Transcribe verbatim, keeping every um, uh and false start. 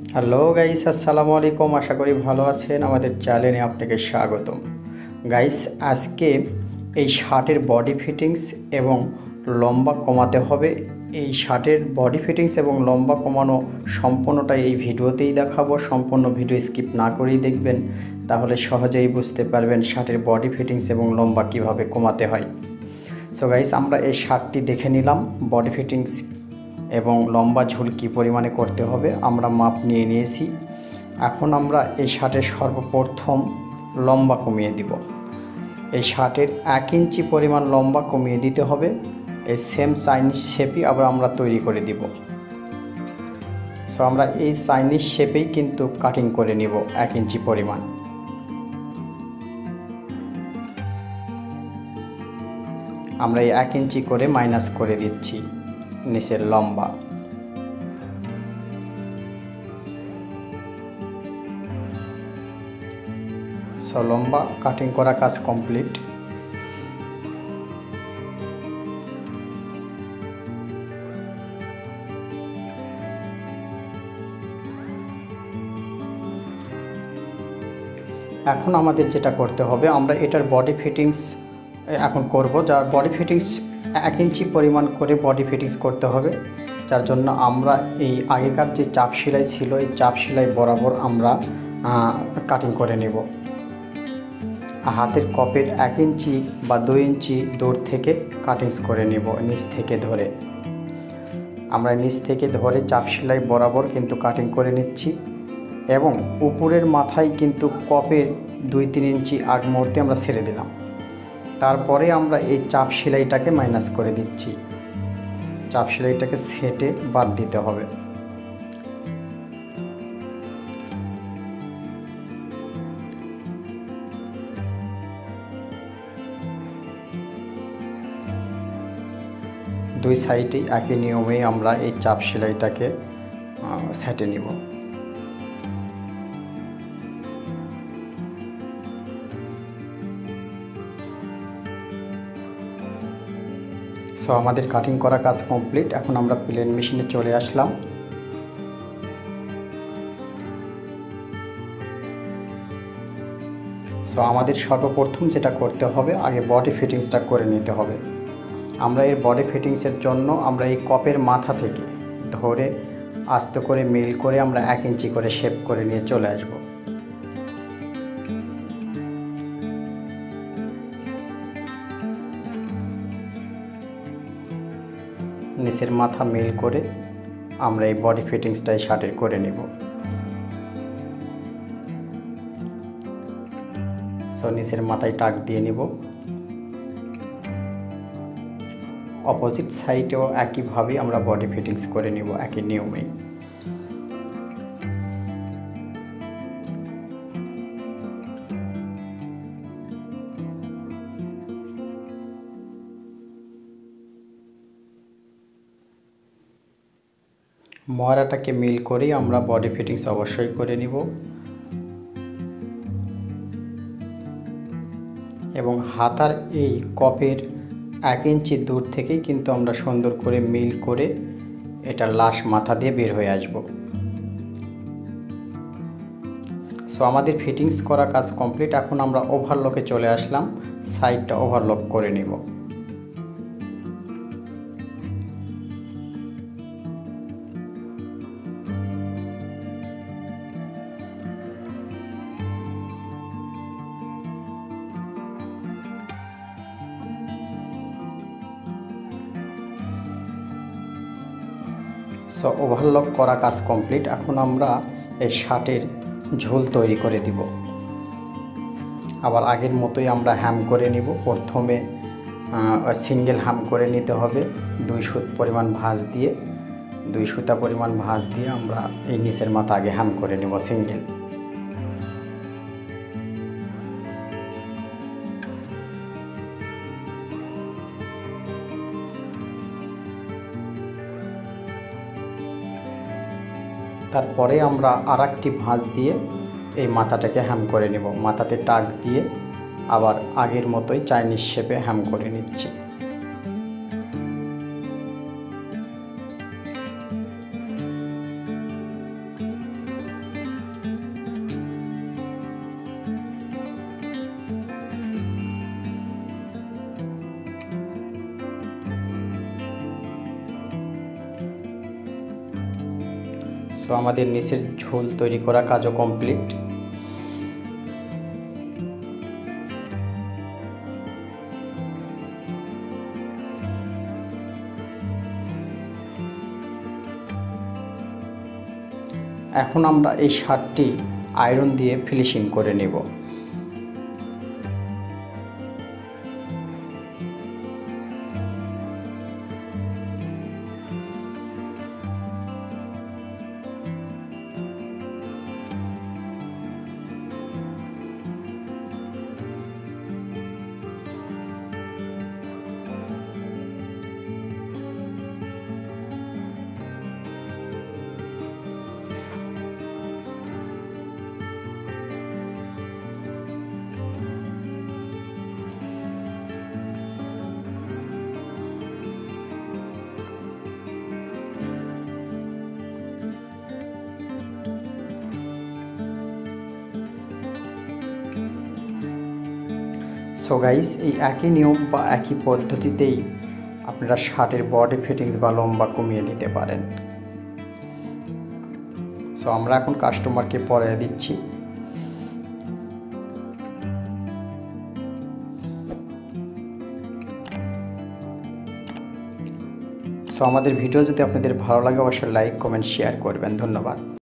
Hello guys, আসসালামু আলাইকুম। আশা করি ভালো আছেন। আমাদের চ্যানেলে আপনাকে স্বাগতম। গাইস, আজকে এই শার্টের বডি ফিটিংস এবং লম্বা কমাতে হবে। এই শার্টের বডি ফিটিংস এবং লম্বা কমানো সম্পূর্ণটাই এই ভিডিওতেই দেখাবো। সম্পূর্ণ ভিডিও স্কিপ না করেই দেখবেন, তাহলে সহজেই বুঝতে পারবেন শার্টের বডি ফিটিংস এবং লম্বা কিভাবে কমাতে হয়। সো গাইস, আমরা এই শার্টটি দেখে নিলাম। বডি ফিটিংস এবং লম্বা ঝুল কী পরিমাণে করতে হবে আমরা মাপ নিয়ে নিয়েছি। এখন আমরা এই শার্টের সর্বপ্রথম লম্বা কমিয়ে দিব। এই শার্টের এক ইঞ্চি পরিমাণ লম্বা কমিয়ে দিতে হবে। এই সেম চাইনিজ শেপই আবার আমরা তৈরি করে দিব। সো আমরা এই চাইনিজ শেপেই কিন্তু কাটিং করে নিব এক ইঞ্চি পরিমাণ। আমরা এই এক ইঞ্চি করে মাইনাস করে দিচ্ছি নিচের লম্বা। সো লম্বা কাটিং করা কাজ কমপ্লিট। এখন আমাদের যেটা করতে হবে, আমরা এটার বডি ফিটিংস এখন করব। যার বডি ফিটিংস এক ইঞ্চি পরিমাণ করে বডি ফিটিংস করতে হবে। যার জন্য আমরা এই আগেকার যে চাপ সেলাই ছিল, এই চাপ সেলাই বরাবর আমরা কাটিং করে নেব। হাতের কপের এক ইঞ্চি বা দুই ইঞ্চি দূর থেকে কাটিংস করে নেব, নিচ থেকে ধরে। আমরা নিচ থেকে ধরে চাপ সেলাই বরাবর কিন্তু কাটিং করে নিচ্ছি এবং উপরের মাথায় কিন্তু কপের দুই তিন ইঞ্চি আগ মুহূর্তে আমরা ছেড়ে দিলাম। তারপরে আমরা এই চাপ সেলাইটাকে মাইনাস করে দিচ্ছি। চাপ সেলাইটাকে সেটে বাদ দিতে হবে। দুই সাইডেই একই নিয়মেই আমরা এই চাপ সেলাইটাকে সেটে নিব। সো আমাদের কাটিং করা কাজ কমপ্লিট। এখন আমরা প্লেন মেশিনে চলে আসলাম। সো আমাদের সর্বপ্রথম যেটা করতে হবে, আগে বডি ফিটিংসটা করে নিতে হবে। আমরা এর বডি ফিটিংসের জন্য আমরা এই কপের মাথা থেকে ধরে আস্তে করে মিল করে আমরা এক ইঞ্চি করে শেপ করে নিয়ে চলে আসব। নিচের মাথা মিল করে আমরা এই বডি ফিটিংসটাই শার্টের করে নেব। সো নিচের মাথায় টাক দিয়ে নিব। অপোজিট সাইডেও একইভাবে আমরা বডি ফিটিংস করে নিব একই নিয়মেই। ময়রাটাকে মিল করেই আমরা বডি ফিটিংস অবশ্যই করে নিব এবং হাতার এই কপের এক ইঞ্চি দূর থেকেই কিন্তু আমরা সুন্দর করে মিল করে এটা লাশ মাথা দিয়ে বের হয়ে আসব। সো আমাদের ফিটিংস করা কাজ কমপ্লিট। এখন আমরা ওভারলকে চলে আসলাম, সাইডটা ওভারলক করে নিব। সো ওভারলক করা কাজ কমপ্লিট। এখন আমরা এই শার্টের ঝোল তৈরি করে দিব। আবার আগের মতোই আমরা হ্যাম করে নিব। প্রথমে সিঙ্গেল হ্যাম করে নিতে হবে দুই সুত পরিমাণ ভাঁজ দিয়ে। দুই সুতা পরিমাণ ভাঁজ দিয়ে আমরা এই নিচের মাথা আগে হ্যাম করে নেব সিঙ্গেল। তারপরে আমরা আর একটি ভাঁজ দিয়ে এই মাথাটাকে হ্যাম করে নেব। মাথাতে টাক দিয়ে আবার আগের মতোই চাইনিজ শেপে হ্যাম করে নিচ্ছি। সো আমাদের নিচের ঝুল তৈরি করা কাজও কমপ্লিট। এখন আমরা এই শার্টটি আয়রন দিয়ে ফিনিশিং করে নেব। সো গাইস, এই একই নিয়ম বা একই পদ্ধতিতেই আপনারা শার্টের বডি ফিটিংস বা লম্বা কমিয়ে দিতে পারেন। সো আমরা এখন কাস্টমারকে পরে দিচ্ছি। সো আমাদের ভিডিও যদি আপনাদের ভালো লাগে অবশ্যই লাইক কমেন্ট শেয়ার করবেন। ধন্যবাদ।